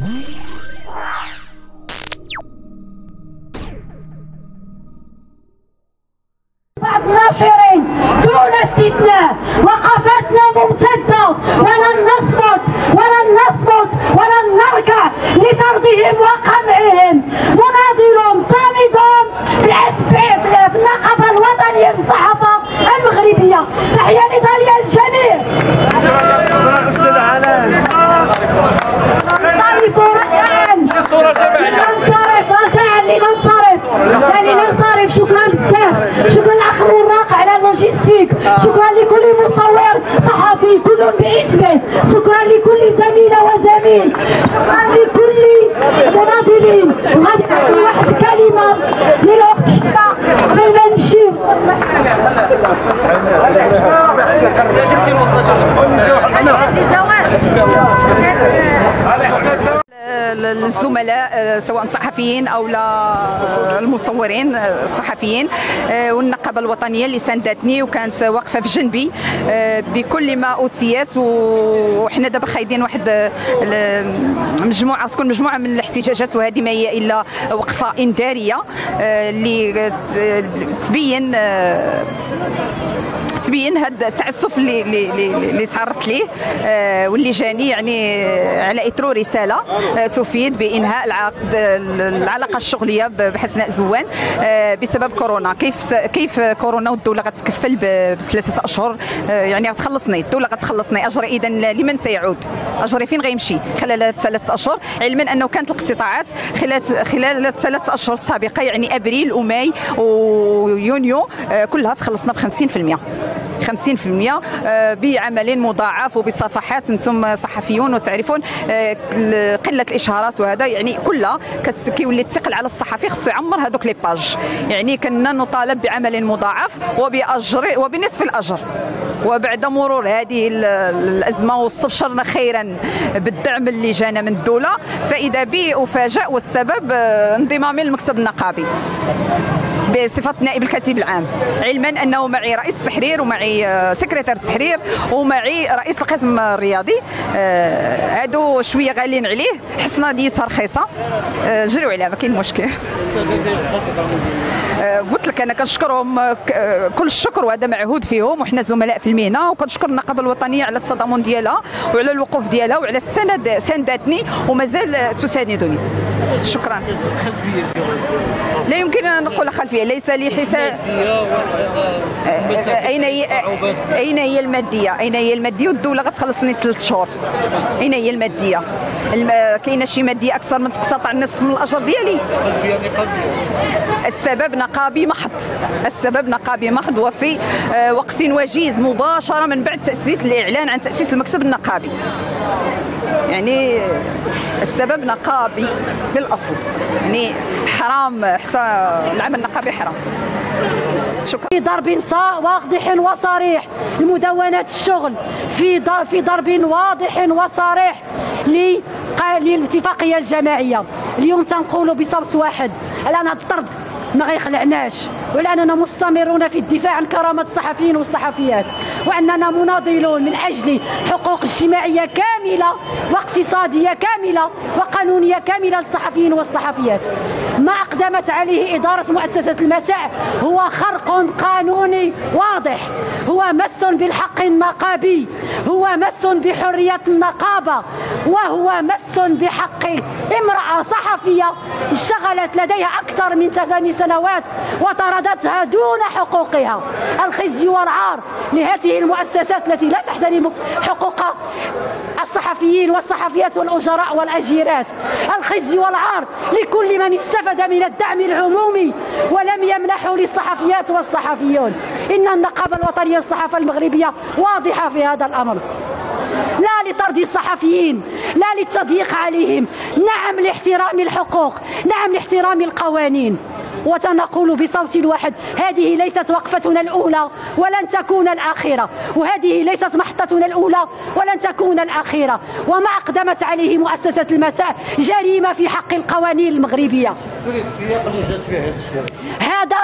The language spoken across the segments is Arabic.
بعض الناشرين دون استثناء وقفتنا ممتدة، ولن نصمت ولن نركع لطردهم وقمعهم. مناضلون صامدون في النقابة الوطنية للصحافة المغربية. تحية نضالية للجميع. لننصرف. شكرا بزاف، شكرا للاخ الوراق على اللوجيستيك، شكرا لكل مصور صحفي كل باسمه، شكرا لكل زميله وزميل، شكرا لكل المناضلين. وغادي نعطي واحد الكلمه للاخت حسنه قبل ما نمشيو. الزملاء سواء صحفيين او لا المصورين الصحفيين والنقابه الوطنيه اللي ساندتني وكانت واقفه في جنبي بكل ما اوتيت. وحنا دابا خايدين واحد مجموعه تكون مجموعه من الاحتجاجات، وهذه ما هي الا وقفه انذاريه اللي تبين هذا التعسف اللي تعرضت ليه واللي جاني يعني على اثر رساله تفيد بانهاء العلاقه الشغليه بحسناء زوان بسبب كورونا. كيف كورونا والدوله غتكفل بثلاثه اشهر، يعني غتخلصني الدوله غتخلصني اجري. اذا لمن سيعود اجري؟ فين غيمشي خلال 3 اشهر؟ علما انه كانت الاقتطاعات خلال الثلاث اشهر السابقه، يعني ابريل وماي ويونيو كلها تخلصنا ب 50% بعمل مضاعف وبصفحات. انتم صحفيون وتعرفون قله الاشهارات، وهذا يعني كلها كيولي الثقل على الصحفي خصو يعمر هذوك لي باج. يعني كنا نطالب بعمل مضاعف وباجر وبنصف الاجر. وبعد مرور هذه الازمه واستبشرنا خيرا بالدعم اللي جانا من الدوله، فاذا بي افاجئ، والسبب انضمامي للمكتب النقابي بصفه نائب الكاتب العام، علما انه معي رئيس التحرير ومعي سكرتير التحرير ومعي رئيس القسم الرياضي. هادو شويه غاليين عليه، حسنا ديتها رخيصه، جريو عليها ما كاين مشكل. قلت لك انا كنشكرهم كل الشكر، وهذا معهود فيهم، وحنا زملاء في المهنه. وكنشكر النقابه الوطنيه على التضامن ديالها وعلى الوقوف ديالها وعلى السند، ساندتني ومازال تساندني. شكرا. لا يمكن ان نقول خلفيه، ليس لي حساب. اين هي الماديه؟ اين هي الماديه؟ والدوله غتخلصني 3 شهور. اين هي الماديه؟ كاينه شي ماديه اكثر من تقتطع النصف من الاجر ديالي؟ السبب نقابي محض، السبب نقابي محض، وفي وقت وجيز مباشره من بعد تاسيس الاعلان عن تاسيس المكتب النقابي. يعني السبب نقابي بالاصل، يعني حرام، العمل النقابي حرام. شكرا. في ضرب واضح وصريح لمدونات الشغل، في ضرب واضح وصريح للاتفاقيه الجماعيه. اليوم تنقولوا بصوت واحد على ان الطرد ما غيخلعناش، ولاننا مستمرون في الدفاع عن كرامه الصحفيين والصحفيات، واننا مناضلون من اجل حقوق اجتماعيه كامله واقتصاديه كامله وقانونيه كامله للصحفيين والصحفيات. ما اقدمت عليه اداره مؤسسه المساء هو خرق قانوني واضح، هو مس بالحق النقابي، هو مس بحريه النقابه، وهو مس بحق امراه صحفيه اشتغلت لديها اكثر من 8 سنوات وطردتها دون حقوقها. الخزي والعار لهذه المؤسسات التي لا تحترم حقوق الصحفيين والصحفيات والأجراء والأجيرات. الخزي والعار لكل من استفاد من الدعم العمومي ولم يمنحه للصحفيات والصحفيون. إن النقابة الوطنية للصحافة المغربية واضحة في هذا الأمر، لا لطرد الصحفيين، لا للتضييق عليهم، نعم لاحترام الحقوق، نعم لاحترام القوانين. وتنقول بصوت واحد: هذه ليست وقفتنا الأولى ولن تكون الأخيرة، وهذه ليست محطتنا الأولى ولن تكون الأخيرة. وما أقدمت عليه مؤسسة المساء جريمة في حق القوانين المغربية. هذا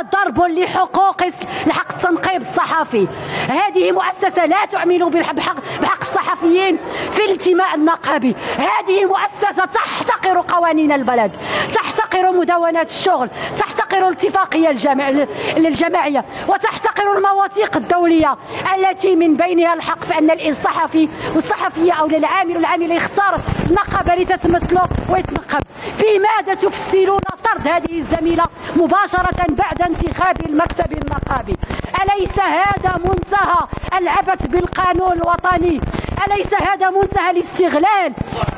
ضرب لحقوق لحق التنقيب الصحفي. هذه مؤسسة لا تعمل بحق الصحفيين في الانتماء النقابي. هذه مؤسسة تحتقر قوانين البلد، تحتقر مدونات الشغل، تحتقر الاتفاقية الجماعية، وتحتقر المواثيق الدولية التي من بينها الحق في أن الصحفي والصحفية أو العامل والعاملة يختار النقابة لتتمثله ويتنقب. بماذا تفسرون طرد هذه الزميلة مباشرة بعد انتخاب المكتب النقابي؟ أليس هذا منتهى العبث بالقانون الوطني؟ أليس هذا منتهى الاستغلال؟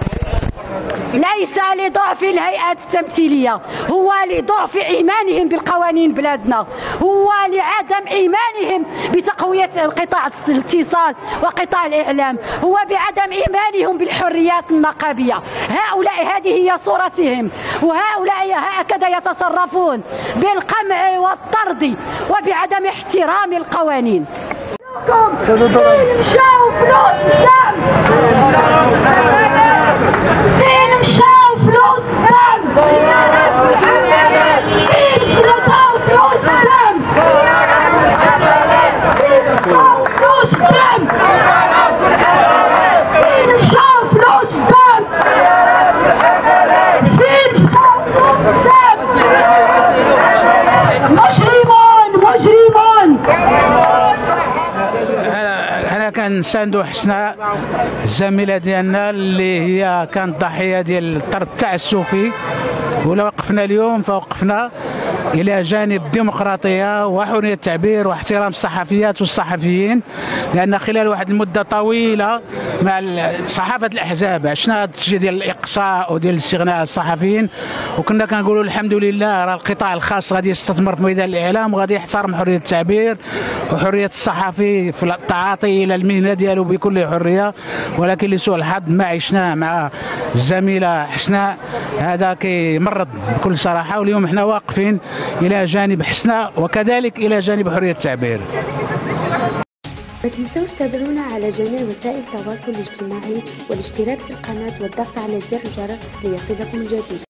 ليس لضعف الهيئات التمثيلية، هو لضعف إيمانهم بالقوانين بلادنا، هو لعدم إيمانهم بتقوية قطاع الاتصال وقطاع الإعلام، هو بعدم إيمانهم بالحريات النقابية. هؤلاء هذه هي صورتهم، وهؤلاء هكذا يتصرفون بالقمع والطرد وبعدم احترام القوانين. فين مشاو فلوس الدم؟ فين مشاو فلوس الدم؟ فين فلتاو فلوس الدم؟ فين مشاو فلوس الدم؟ فين مشاو فلوس الدم؟ فين مشاو فلوس الدم؟ مجرمون مجرمون. كنساندو حسناء الزميله ديالنا اللي هي كانت ضحيه ديال الطرد التعسفي، ولا وقفنا اليوم فوقفنا الى جانب الديمقراطيه وحريه التعبير واحترام الصحفيات والصحفيين، لان خلال واحد المده طويله مع صحافه الاحزاب عشنا هذا الشيء ديال الاقصاء وديال استغناء الصحفيين، وكنا كنقولوا الحمد لله راه القطاع الخاص غادي يستثمر في ميدان الاعلام وغادي يحترم حريه التعبير وحريه الصحفي في التعاطي الى المهنه ديالو بكل حريه. ولكن لسوء الحظ ما عشناه مع الزميله حسناء هذا كيمرض بكل صراحه، واليوم احنا واقفين الى جانب حسناء وكذلك الى جانب حريه التعبير. ما تنسوش تتابعونا على جميع وسائل التواصل الاجتماعي والاشتراك في القناة والضغط على زر الجرس ليصلكم الجديد.